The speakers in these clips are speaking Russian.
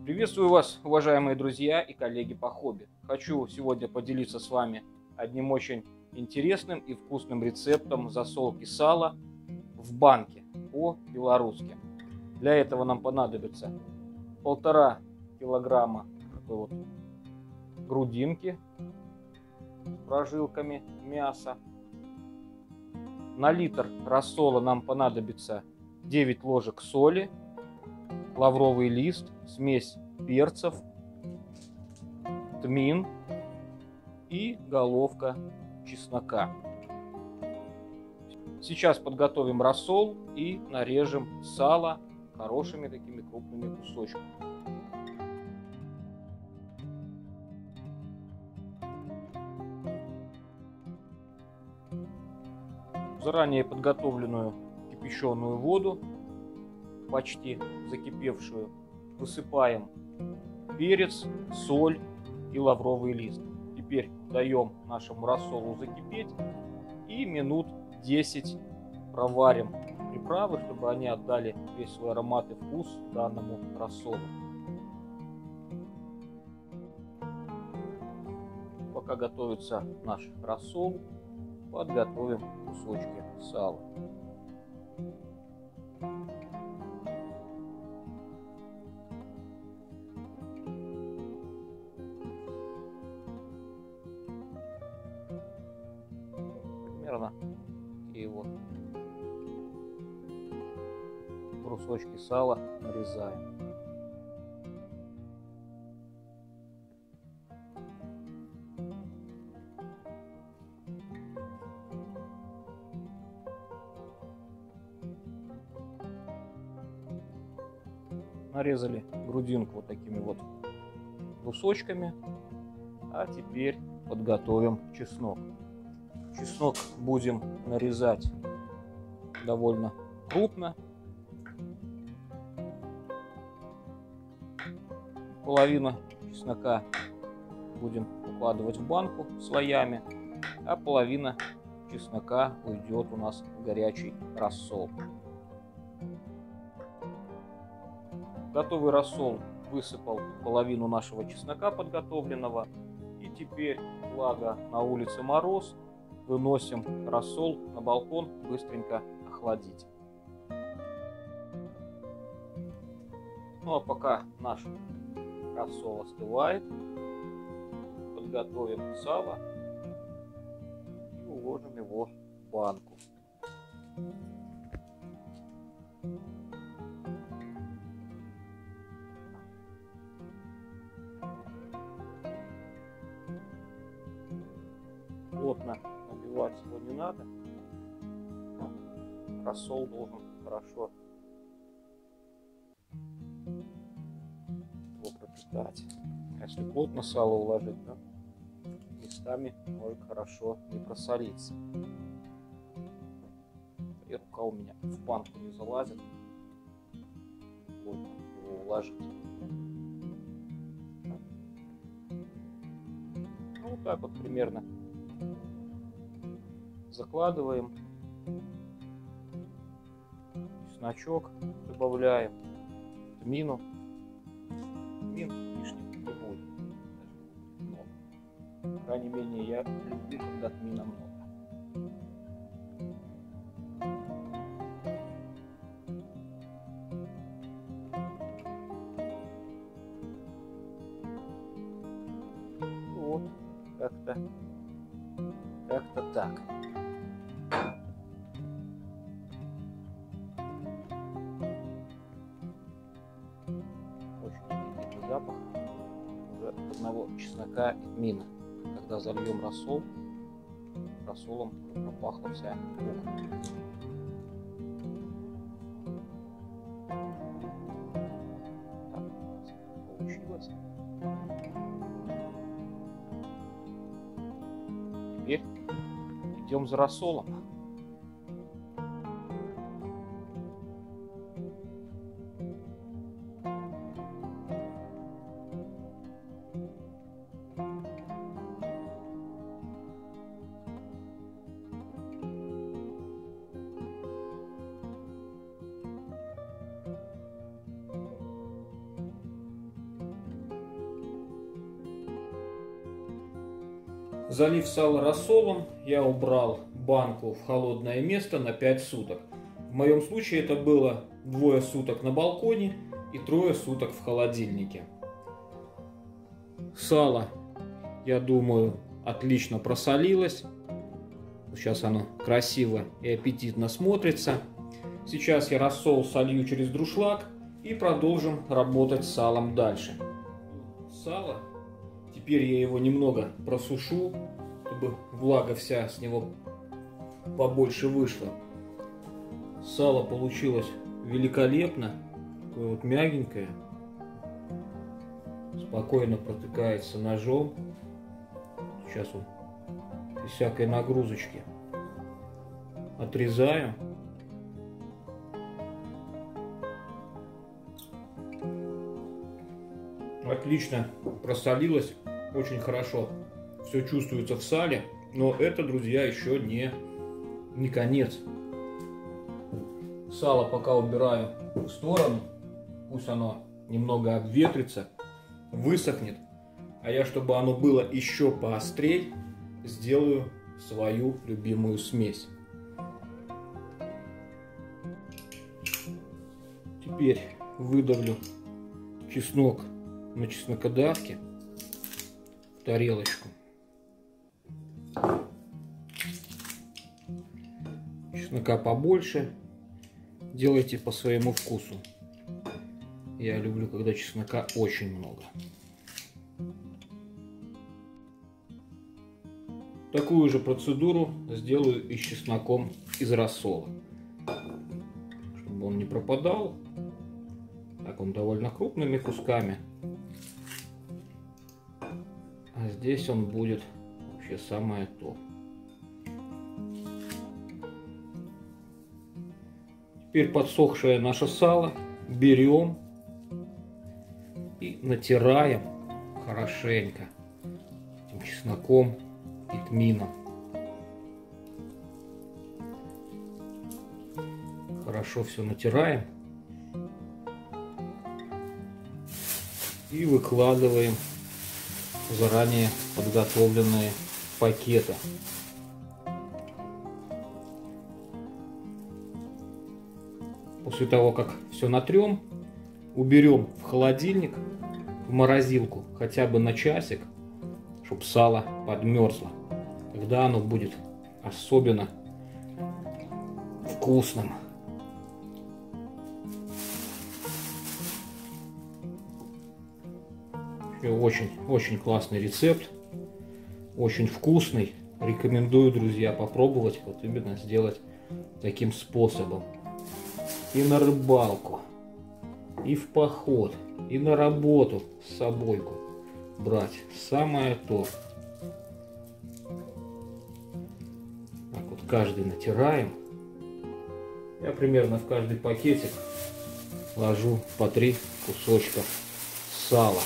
Приветствую вас, уважаемые друзья и коллеги по хобби. Хочу сегодня поделиться с вами одним очень интересным и вкусным рецептом засолки сала в банке по-белорусски. Для этого нам понадобится 1,5 килограмма такой вот грудинки с прожилками мяса. На литр рассола нам понадобится 9 ложек соли, лавровый лист, смесь перцев, тмин и головка чеснока. Сейчас подготовим рассол и нарежем сало хорошими такими крупными кусочками. В заранее подготовленную кипяченую воду, почти закипевшую, высыпаем перец, соль и лавровый лист. Теперь даем нашему рассолу закипеть и минут 10 проварим приправы, чтобы они отдали весь свой аромат и вкус данному рассолу. Пока готовится наш рассол, подготовим кусочки сала. Примерно такие вот брусочки сала нарезаем. Нарезали грудинку вот такими вот брусочками, а теперь подготовим чеснок. Чеснок будем нарезать довольно крупно. Половину чеснока будем укладывать в банку слоями, а половина чеснока уйдет у нас в горячий рассол. Готовый рассол высыпал половину нашего чеснока подготовленного. И теперь, благо на улице мороз, выносим рассол на балкон быстренько охладить. Ну а пока наш рассол остывает, подготовим сало и уложим его в банку. Плотно набивать его не надо. Рассол должен хорошо его пропитать. Если плотно сало уложить, то местами может хорошо не просолиться. И рука у меня в банку не залазит. Плотно его уложить. Ну, вот так вот примерно закладываем, чесночок добавляем, тмин лишним не будет, по крайней мере я люблю, когда тмина много. Вот как-то так. Запах уже одного чеснока и тмина. Когда зальем рассолом пропахла вся кухня. Так, получилось. Теперь идем за рассолом. Залив сало рассолом, я убрал банку в холодное место на 5 суток. В моем случае это было 2 суток на балконе и 3 суток в холодильнике. Сало, я думаю, отлично просолилось. Сейчас оно красиво и аппетитно смотрится. Сейчас я рассол солью через друшлаг и продолжим работать с салом дальше. Сало, теперь я его немного просушу, чтобы влага вся с него побольше вышла. Сало получилось великолепно, такое вот мягенькое, спокойно протыкается ножом. Сейчас вот без всякой нагрузочки отрезаю. Отлично просолилось, очень хорошо все чувствуется в сале, но это, друзья, еще не конец. Сало пока убираю в сторону, пусть оно немного обветрится, высохнет, а я, чтобы оно было еще поострее, сделаю свою любимую смесь. Теперь выдавлю чеснок на чеснокодавке в тарелочку. Чеснока побольше, делайте по своему вкусу. Я люблю, когда чеснока очень много. Такую же процедуру сделаю и с чесноком из рассола, чтобы он не пропадал. Так, он довольно крупными кусками. А здесь он будет вообще самое то. Теперь подсохшее наше сало берем и натираем хорошенько этим чесноком и тмином. Хорошо все натираем и выкладываем заранее подготовленные пакеты. После того, как все натрем, уберем в холодильник, в морозилку хотя бы на часик, чтобы сало подмерзло. Тогда оно будет особенно вкусным. Очень классный рецепт, очень вкусный. Рекомендую, друзья, попробовать вот именно сделать таким способом. И на рыбалку, и в поход, и на работу с собойку брать. Самое то. Так вот каждый натираем. Я примерно в каждый пакетик ложу по 3 кусочка сала.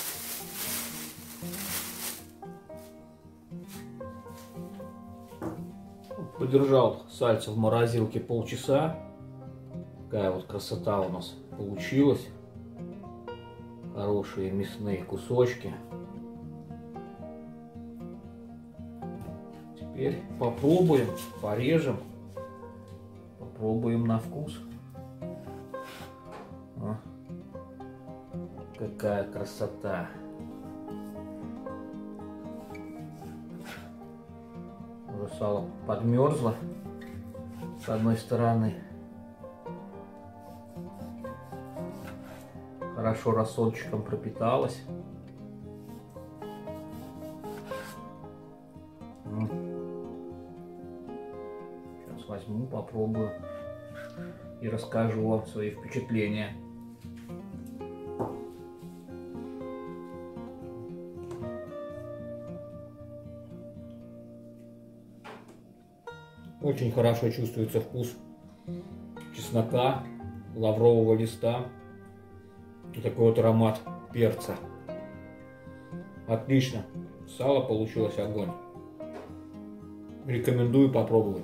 Подержал сальце в морозилке полчаса. Такая вот красота у нас получилась. Хорошие мясные кусочки. Теперь попробуем, порежем. Попробуем на вкус. О, какая красота. Уже сало подмерзло с одной стороны. Хорошо рассольчиком пропиталось. Сейчас возьму, попробую и расскажу вам свои впечатления. Очень хорошо чувствуется вкус чеснока, лаврового листа. И такой вот аромат перца. Отлично. Сало получилось огонь. Рекомендую попробовать.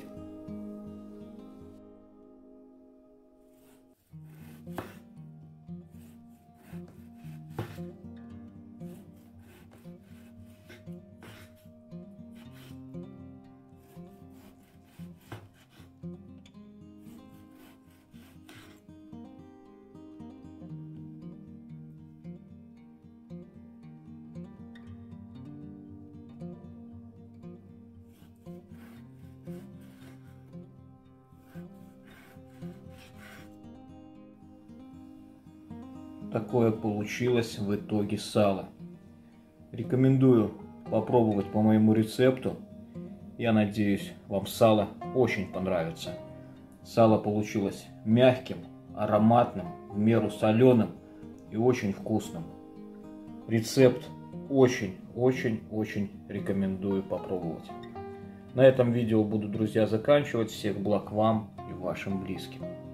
такое получилось в итоге сало. Рекомендую попробовать по моему рецепту. Я надеюсь, вам сало очень понравится. Сало получилось мягким, ароматным, в меру соленым и очень вкусным. Рецепт очень рекомендую попробовать. На этом видео буду, друзья, заканчивать. Всех благ вам и вашим близким.